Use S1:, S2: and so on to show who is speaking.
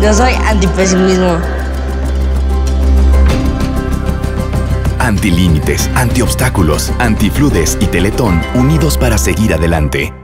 S1: Yo soy antipesimismo.
S2: Antilímites, antiobstáculos, antifludes y Teletón unidos para seguir adelante.